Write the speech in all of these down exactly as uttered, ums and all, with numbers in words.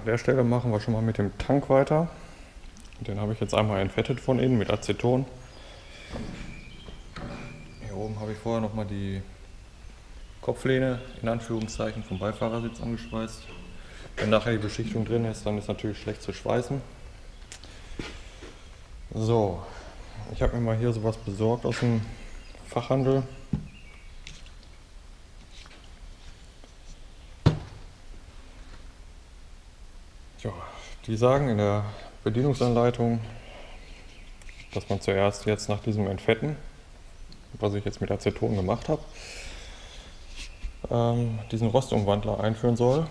An der Stelle machen wir schon mal mit dem Tank weiter. Den habe ich jetzt einmal entfettet von innen mit Aceton. Hier oben habe ich vorher noch mal die Kopflehne in Anführungszeichen vom Beifahrersitz angeschweißt. Wenn nachher die Beschichtung drin ist, dann ist natürlich schlecht zu schweißen. So, ich habe mir mal hier sowas besorgt aus dem Fachhandel. Ja, die sagen in der Bedienungsanleitung, dass man zuerst jetzt nach diesem Entfetten, was ich jetzt mit Aceton gemacht habe, ähm, diesen Rostumwandler einführen soll.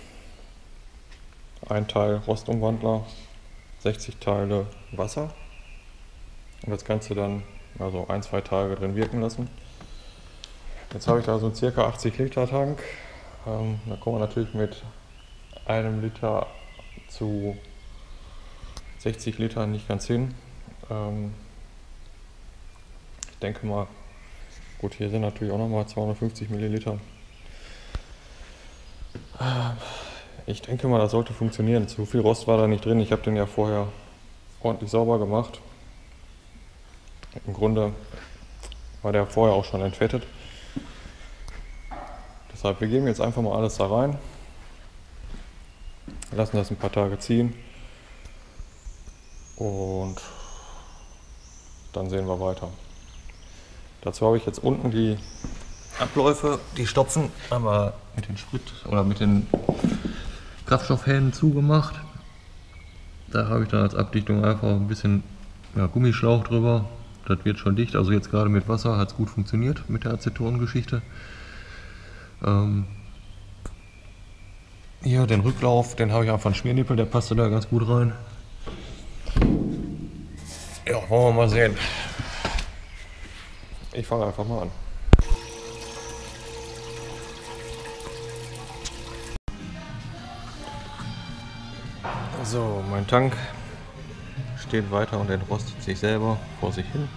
Ein Teil Rostumwandler, sechzig Teile Wasser und das Ganze dann also ein, zwei Tage drin wirken lassen. Jetzt habe ich da so einen circa achtzig Liter Tank. Ähm, da kommen wir natürlich mit einem Liter zu sechzig Liter nicht ganz hin. Ähm, ich denke mal, gut, hier sind natürlich auch nochmal zweihundertfünfzig Milliliter. Ich denke mal, das sollte funktionieren. Zu viel Rost war da nicht drin. Ich habe den ja vorher ordentlich sauber gemacht. Im Grunde war der vorher auch schon entfettet. Deshalb, wir geben jetzt einfach mal alles da rein. Lassen das ein paar Tage ziehen. Und dann sehen wir weiter. Dazu habe ich jetzt unten die Abläufe, die Stopfen, einmal mit den Sprit oder mit den Kraftstoffhähnen zugemacht. Da habe ich dann als Abdichtung einfach ein bisschen ja, Gummischlauch drüber. Das wird schon dicht. Also jetzt gerade mit Wasser hat es gut funktioniert mit der Aceton-Geschichte. Ähm hier den Rücklauf, den habe ich einfach einen Schmiernippel, der passte da ganz gut rein. Ja, wollen wir mal sehen. Ich fange einfach mal an. So, mein Tank steht weiter und entrostet sich selber vor sich hin.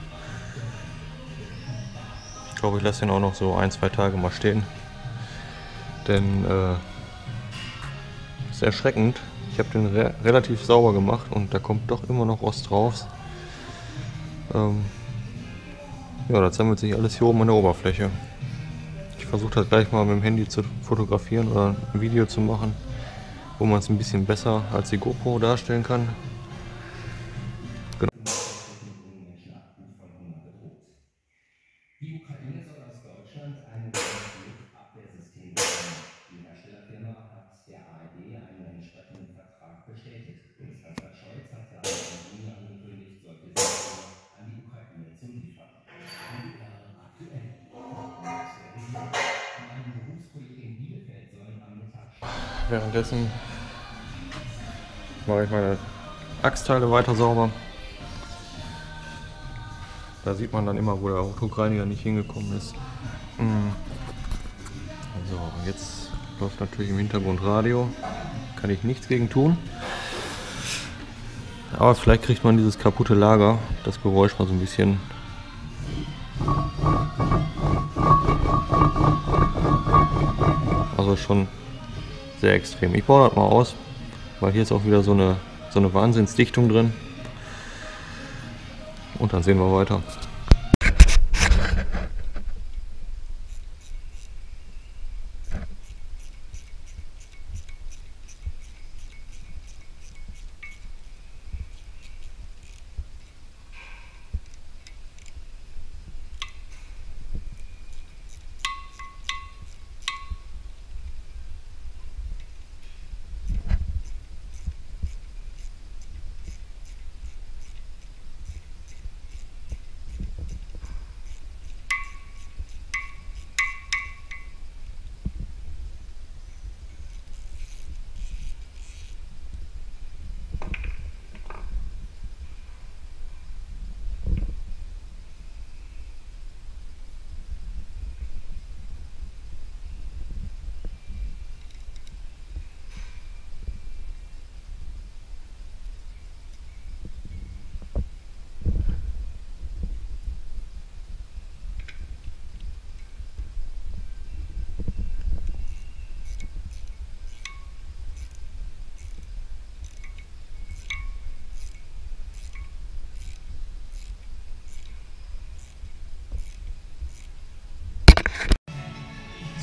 Ich glaube, ich lasse den auch noch so ein, zwei Tage mal stehen. Denn äh, ist erschreckend. Ich habe den re relativ sauber gemacht und da kommt doch immer noch Rost drauf. Ähm, ja, das sammelt sich alles hier oben an der Oberfläche. Ich versuche das gleich mal mit dem Handy zu fotografieren oder ein Video zu machen, wo man es ein bisschen besser als die GoPro darstellen kann. Genau. Die Ukraine soll aus Deutschland ein modernes Luftabwehrsystem bekommen. Die Herstellerfirma hat der A R D einen entsprechenden Vertrag bestätigt. Bundeskanzler Scholz hatte am Juni angekündigt, solche Systeme an die Ukraine zu liefern. W D R aktuell. An einem Berufskolleg in Bielefeld sollen am Mittag Währenddessen mache ich meine Achsteile weiter sauber. Da sieht man dann immer, wo der Druckreiniger nicht hingekommen ist. So, jetzt läuft natürlich im Hintergrund Radio. Kann ich nichts gegen tun. Aber vielleicht kriegt man dieses kaputte Lager, das Geräusch mal so ein bisschen. Also schon sehr extrem. Ich baue das mal aus, weil hier ist auch wieder so eine, so eine Wahnsinnsdichtung drin. Und dann sehen wir weiter.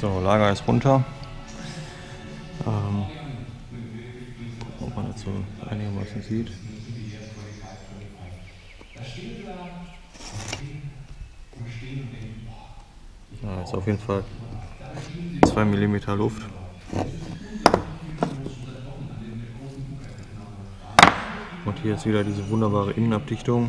So, Lager ist runter. Ähm, gucken, ob man das so einigermaßen sieht. Ja, ist auf jeden Fall zwei Millimeter Luft. Und hier ist wieder diese wunderbare Innenabdichtung.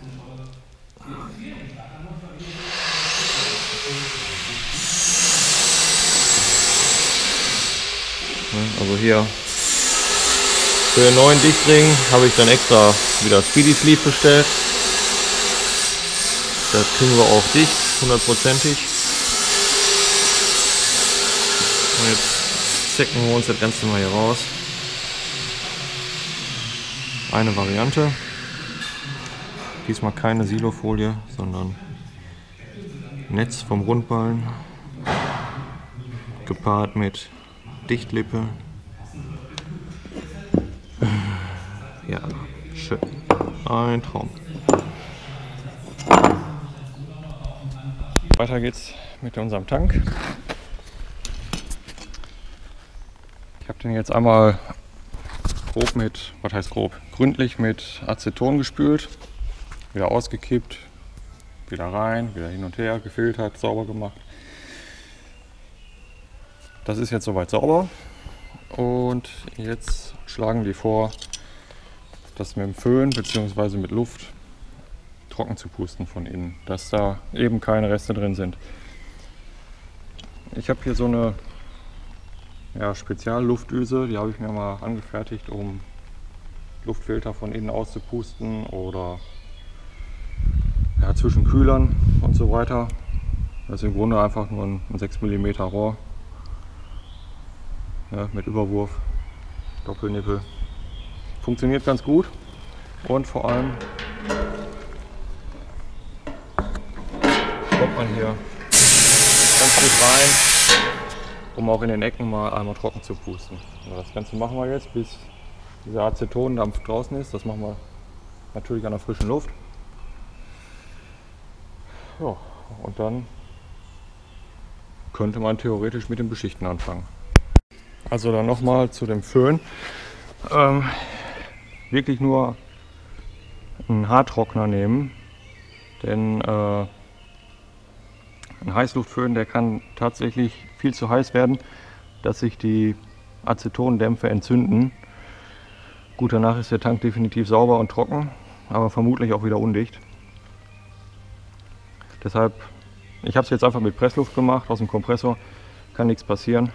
Also hier für den neuen Dichtring habe ich dann extra wieder Speedy Sleeve bestellt. Das kriegen wir auch dicht, hundertprozentig. Und jetzt zecken wir uns das Ganze mal hier raus. Eine Variante. Diesmal keine Silofolie, sondern Netz vom Rundballen. Gepaart mit Dichtlippe. Ja, schön. Ein Traum. Weiter geht's mit unserem Tank. Ich habe den jetzt einmal grob mit, was heißt grob, gründlich mit Aceton gespült, wieder ausgekippt, wieder rein, wieder hin und her, gefiltert, sauber gemacht. Das ist jetzt soweit sauber und jetzt schlagen die vor, das mit dem Föhn bzw. mit Luft trocken zu pusten von innen, dass da eben keine Reste drin sind. Ich habe hier so eine ja, Spezialluftdüse, die habe ich mir mal angefertigt, um Luftfilter von innen auszupusten oder ja, zwischen Kühlern und so weiter. Das ist im Grunde einfach nur ein sechs Millimeter Rohr. Ja, mit Überwurf, Doppelnippel. Funktioniert ganz gut und vor allem kommt man hier ganz gut rein, um auch in den Ecken mal einmal trocken zu pusten. Also das Ganze machen wir jetzt, bis dieser Acetondampf draußen ist. Das machen wir natürlich an der frischen Luft. Ja, und dann könnte man theoretisch mit dem Beschichten anfangen. Also dann nochmal zu dem Föhn. Ähm, wirklich nur einen Haartrockner nehmen, denn äh, ein Heißluftföhn, der kann tatsächlich viel zu heiß werden, dass sich die Acetondämpfe entzünden. Gut, danach ist der Tank definitiv sauber und trocken, aber vermutlich auch wieder undicht. Deshalb, ich habe es jetzt einfach mit Pressluft gemacht, aus dem Kompressor, kann nichts passieren.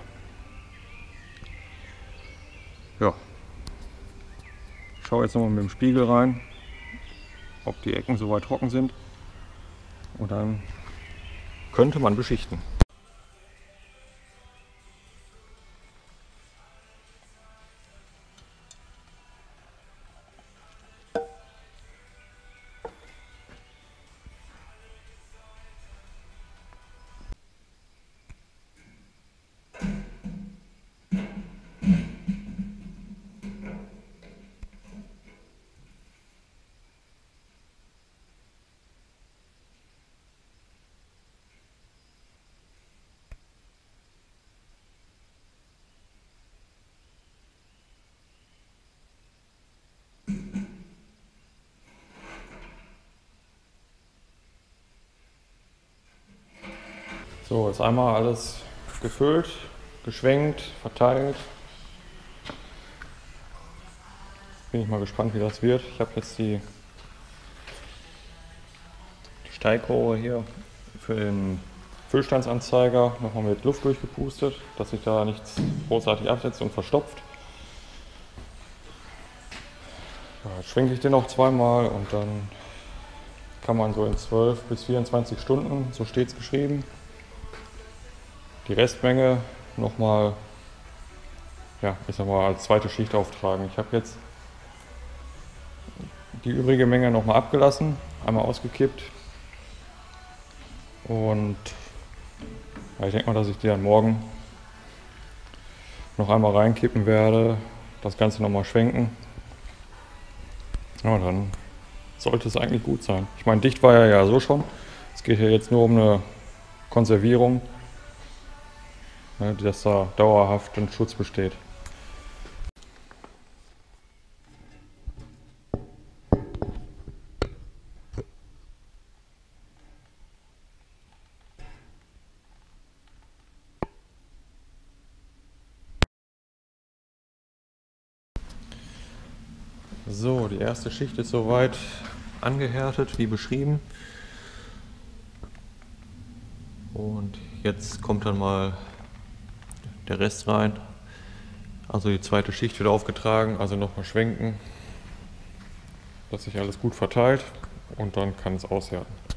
Ja, ich schaue jetzt nochmal mit dem Spiegel rein, ob die Ecken soweit trocken sind und dann könnte man beschichten. So, ist einmal alles gefüllt, geschwenkt, verteilt. Bin ich mal gespannt, wie das wird. Ich habe jetzt die Steigrohre hier für den Füllstandsanzeiger nochmal mit Luft durchgepustet, dass sich da nichts großartig absetzt und verstopft. Ja, jetzt schwenke ich den noch zweimal und dann kann man so in zwölf bis vierundzwanzig Stunden, so steht es geschrieben, die Restmenge nochmal, ja, ich sag mal, als zweite Schicht auftragen. Ich habe jetzt die übrige Menge nochmal abgelassen, einmal ausgekippt und ja, ich denke mal, dass ich die dann morgen noch einmal reinkippen werde, das Ganze nochmal schwenken. Ja, dann sollte es eigentlich gut sein. Ich meine, dicht war er ja so schon. Es geht hier jetzt nur um eine Konservierung. ne, dass da dauerhaft ein Schutz besteht. So, die erste Schicht ist soweit angehärtet, wie beschrieben. Und jetzt kommt dann mal der Rest rein. Also die zweite Schicht wird aufgetragen, also nochmal schwenken, dass sich alles gut verteilt und dann kann es aushärten.